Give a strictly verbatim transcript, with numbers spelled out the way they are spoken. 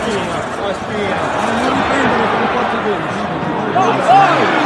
spina, fa spina. Non riprendere con i quattro gol.